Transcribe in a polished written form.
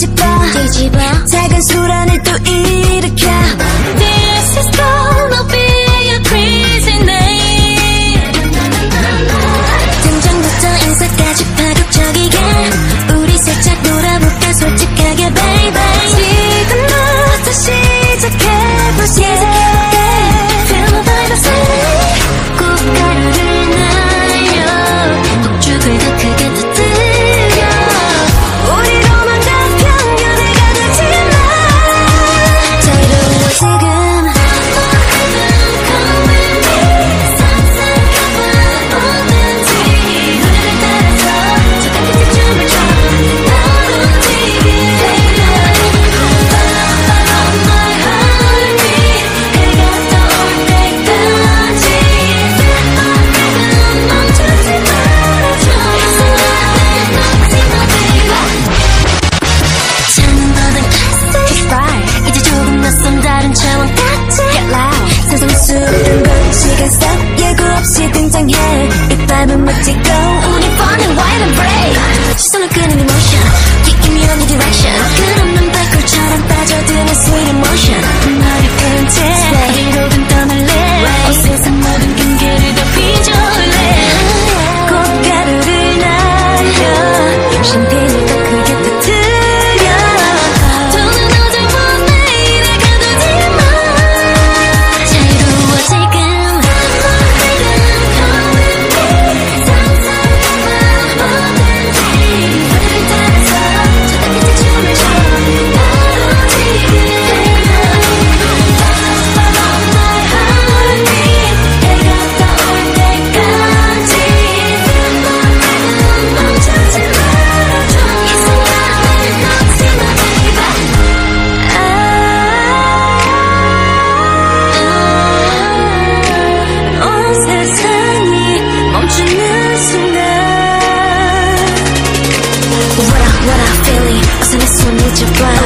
뒤집어 작은 소란을 또 일으켜. This is gonna be a crazy night. 등장부터 인사까지 파격적이게 우리 살짝 놀아볼까 솔직하게 baby. 지금부터 시작해볼게. Feel the vibe of city. 꽃가루를 날려 폭죽을 더 크게 터뜨려. 우리로만 다 편견을 가두지 마. 자유로워 지금. 수많은 건시가 싹 예고 없이 등장해. 입밟은 멋지고 우리 fun and wild and brave. 시선을 끄는 emotion Give me any direction. 끝없는 발걸처럼 빠져드는 sweet emotion. 머리 끄는 채 이로든 떠날래. 어세상 모든 경계를 다 휘저을래. 꽃가루를 날려 샴페인을 더 크게 터뜨려. 더는 어제와 내일을 가두지 마. 자유로워 지금. 온 세상이 멈추는 순간. What I feeling 어서 내 손을 잡아.